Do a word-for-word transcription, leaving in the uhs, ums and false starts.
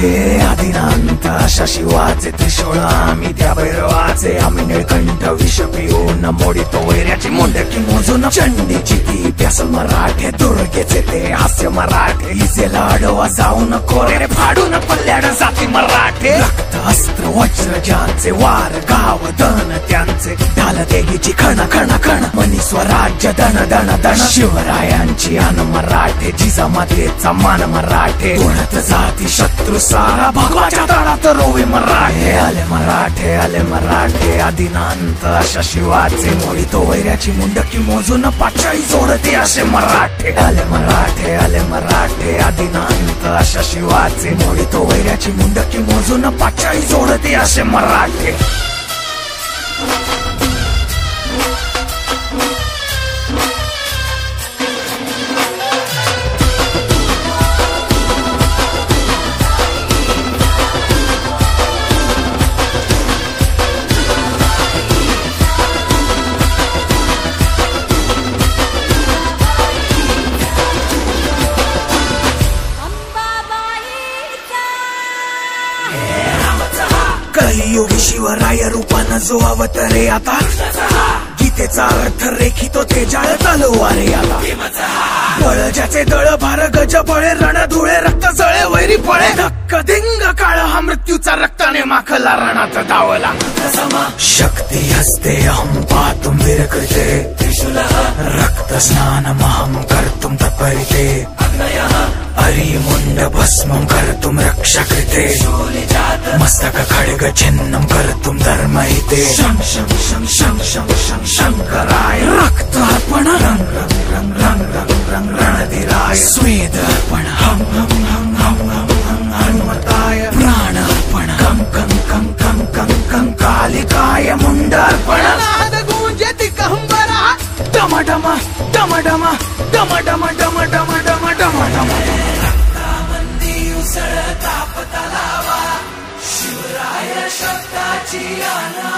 हे आदिनांत अशा शिवाचे त्रिशूळ आम्ही त्या भैरवाचे आम्ही निळकंठ विष पिऊन मोडितो वैऱ्याची मुंडकी मोजून चंडीची ती प्यासल मराठे दुर्गेचे ते हास्य मराठे इसे लाडवा जाऊन कोरे फाडून पल्ल्याड जाती मराठे रक्त अस्त्र वज्र ज्यांचे वार गाव दन त्यांचे ढाल देगीची खण खण खण मनी स्वराज्य दण दण दण शिवरायांची अन मराठे जिजामातेचा मान मराठे उडत जाती शत्रू सारा भगवाच्या तळात रोवे मराठे आले मराठे आले मराठे आदिनांत अशा शिवाचे मोडितो वैऱ्याची मुंडकी मोजून पाचाळी जोडते असे मराठे आले मराठे आले मराठे आदिनांत अशा शिवाचे मोडितो वैऱ्याची मुंडकी मोजून पाचाळी जोडते असे मराठे. कलियुगी शिवराय रूपानं जो अवतरे आता गीतेचा अर्थ रेखितो ते जाळ तलवारे आता बळ ज्याचे दळ भार गज बळे रण धुळे रक्त जळे वैरी पळे धक्क धिंग काळ हा मृत्यूचा रक्ताने माखला रणात धावला शक्ती हस्ते अहं पातुं विरकृते त्रिशूल रक्त स्नान महं कर्तुं तत्परिते हरि मुंड भस्मं कर्तुं रक्षा कृते मस्तक खड्ग छिन्नं कर्तुं धर्महिते शं शं शं शं शं शं शंकराय रक्त अर्पण रंग रंग रंग रंग रंग रंग रणधीराय स्वेद अर्पण हम हम हम हम हम हम हनुमताय प्राण अर्पण कं कं कं कं कं कं कालिकाय मुंड अर्पण नाद गूंजति कहंबरा डम डम डम डम डम डम डम डम डम डम डम रक्तामंदी उसळता पतलावा शिवराय शब्दाची आना